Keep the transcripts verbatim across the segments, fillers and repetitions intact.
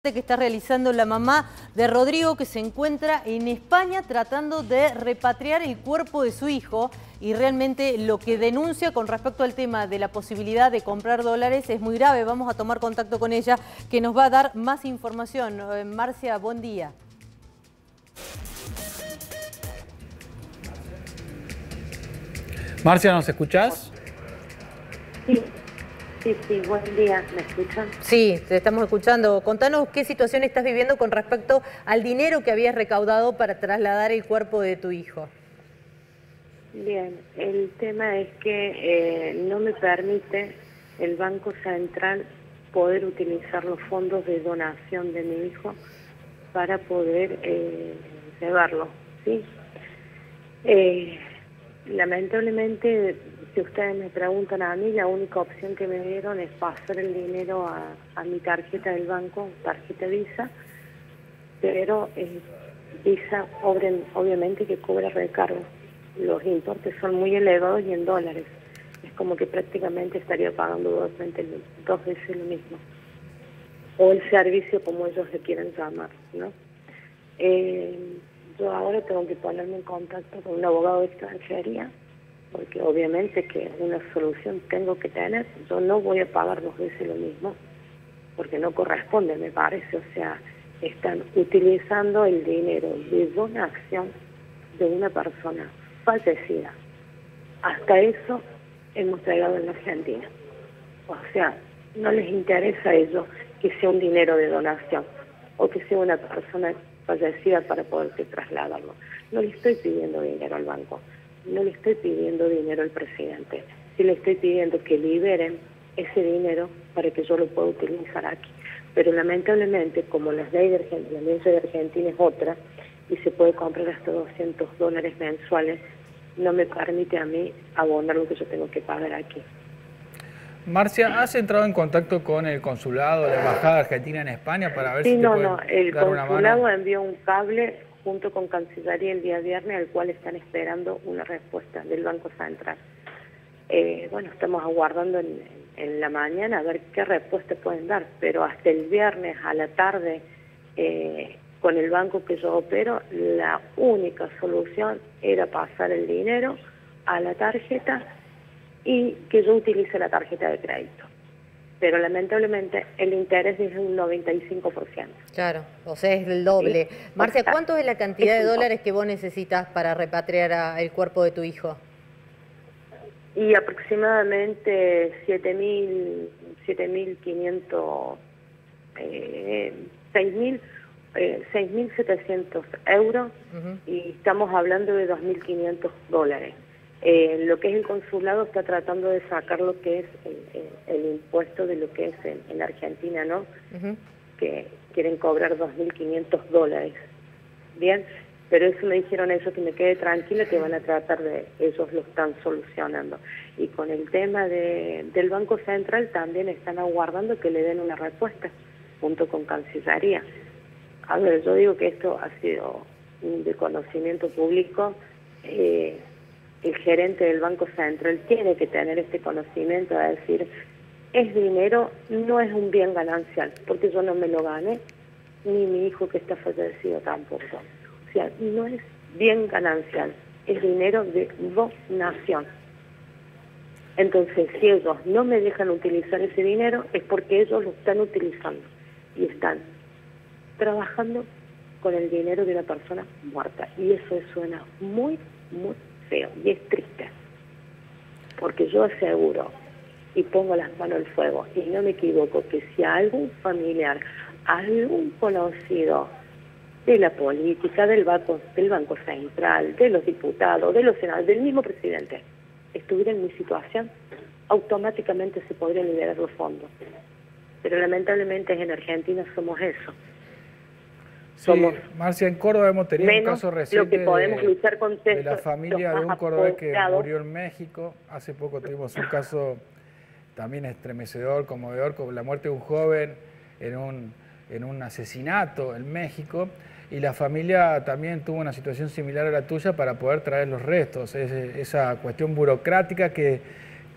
que está realizando la mamá de Rodrigo, que se encuentra en España tratando de repatriar el cuerpo de su hijo, y realmente lo que denuncia con respecto al tema de la posibilidad de comprar dólares es muy grave. Vamos a tomar contacto con ella, que nos va a dar más información. Eh, Marcia, buen día. Marcia, ¿nos escuchás? Sí, sí, sí, buen día, ¿me escuchan? Sí, te estamos escuchando. Contanos qué situación estás viviendo con respecto al dinero que habías recaudado para trasladar el cuerpo de tu hijo. Bien, el tema es que eh, no me permite el Banco Central poder utilizar los fondos de donación de mi hijo para poder eh, llevarlo, ¿sí? Eh, lamentablemente, si ustedes me preguntan a mí, la única opción que me dieron es pasar el dinero a, a mi tarjeta del banco, tarjeta Visa, pero eh, Visa obren, obviamente que cobra recargo. Los importes son muy elevados y en dólares. Es como que prácticamente estaría pagando dos, dos veces lo mismo. O el servicio, como ellos le quieren llamar, ¿no? Eh, yo ahora tengo que ponerme en contacto con un abogado de extranjería, porque obviamente que una solución tengo que tener. Yo no voy a pagar dos veces lo mismo, porque no corresponde, me parece. O sea, están utilizando el dinero de donación de una persona fallecida. Hasta eso hemos llegado en la Argentina. O sea, no les interesa a ellos que sea un dinero de donación o que sea una persona fallecida para poderse trasladarlo. No le estoy pidiendo dinero al banco, no le estoy pidiendo dinero al presidente, sí le estoy pidiendo que liberen ese dinero para que yo lo pueda utilizar aquí. Pero lamentablemente, como la ley de Argentina, la ley de Argentina es otra, y se puede comprar hasta doscientos dólares mensuales, no me permite a mí abonar lo que yo tengo que pagar aquí. Marcia, ¿has entrado en contacto con el consulado, la embajada argentina en España para ver sí, si te no, pueden no, el dar una consulado mano? envió un cable junto con Cancillería el día viernes, al cual están esperando una respuesta del Banco Central. Eh, bueno, estamos aguardando en, en la mañana a ver qué respuesta pueden dar, pero hasta el viernes a la tarde, eh, con el banco que yo opero, la única solución era pasar el dinero a la tarjeta y que yo utilice la tarjeta de crédito. Pero lamentablemente el interés es un noventa y cinco por ciento. Claro, o sea, es el doble. ¿Sí? Marcia, O sea, ¿cuánto es la cantidad de es un dólares que vos necesitas para repatriar a, el cuerpo de tu hijo? Y aproximadamente siete mil, siete mil quinientos, eh, seis mil, eh, seis mil setecientos euros, uh-huh. Y estamos hablando de dos mil quinientos dólares. Eh, lo que es el consulado está tratando de sacar lo que es el, el, el impuesto de lo que es en, en Argentina, ¿no? Uh-huh. Que quieren cobrar dos mil quinientos dólares. Bien, pero eso me dijeron ellos, que me quede tranquila, que van a tratar de, ellos lo están solucionando. Y con el tema de, del Banco Central también están aguardando que le den una respuesta, junto con Cancillería. A ver, yo digo que esto ha sido de conocimiento público. Eh, el gerente del Banco Central tiene que tener este conocimiento de decir, es dinero, no es un bien ganancial, porque yo no me lo gané, ni mi hijo que está fallecido tampoco. O sea, no es bien ganancial, es dinero de donación. Entonces, si ellos no me dejan utilizar ese dinero, es porque ellos lo están utilizando y están trabajando con el dinero de una persona muerta. Y eso suena muy, muy feo y es triste. Porque yo aseguro y pongo las manos al fuego y no me equivoco que si algún familiar, algún conocido de la política, del banco, del Banco Central, de los diputados, de los senadores, del mismo presidente, estuviera en mi situación, automáticamente se podrían liberar los fondos. Pero lamentablemente en Argentina somos eso. Sí, Somos Marcia, en Córdoba hemos tenido un caso reciente lo que podemos de, luchar con de la familia de un cordobés que murió en México. Hace poco tuvimos un caso también estremecedor, conmovedor, con la muerte de un joven en un, en un asesinato en México. Y la familia también tuvo una situación similar a la tuya para poder traer los restos. Es, esa cuestión burocrática que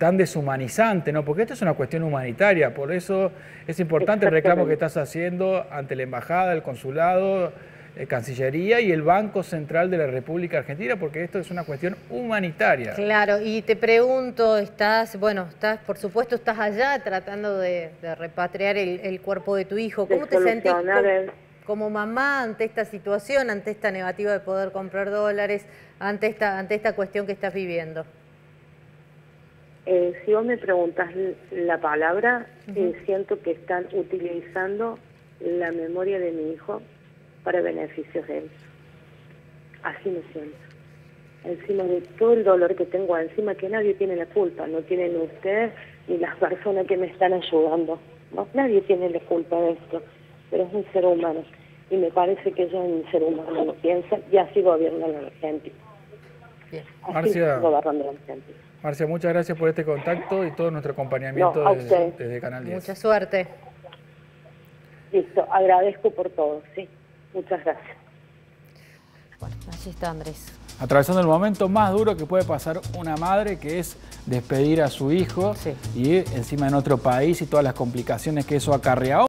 tan deshumanizante, ¿no? Porque esto es una cuestión humanitaria, por eso es importante el reclamo que estás haciendo ante la Embajada, el Consulado, eh, Cancillería y el Banco Central de la República Argentina, porque esto es una cuestión humanitaria. Claro, y te pregunto, estás, bueno, estás, por supuesto, estás allá tratando de, de repatriar el, el cuerpo de tu hijo. ¿Cómo te sentís como, como mamá ante esta situación, ante esta negativa de poder comprar dólares, ante esta, ante esta cuestión que estás viviendo? Eh, si vos me preguntas la palabra, uh-huh. eh, siento que están utilizando la memoria de mi hijo para beneficios de él. Así me siento. Encima de todo el dolor que tengo encima, que nadie tiene la culpa, no tienen ustedes ni las personas que me están ayudando. No, nadie tiene la culpa de esto, pero es un ser humano. Y me parece que ellos en un ser humano lo piensan y así gobiernan la Argentina. Bien. Así Marcia, gobernando la Argentina. Marcia, muchas gracias por este contacto y todo nuestro acompañamiento no, desde, desde Canal diez. Mucha suerte. Listo, agradezco por todo, sí. Muchas gracias. Bueno, allí está Andrés. Atravesando el momento más duro que puede pasar una madre, que es despedir a su hijo, sí. y encima en otro país y todas las complicaciones que eso acarrea.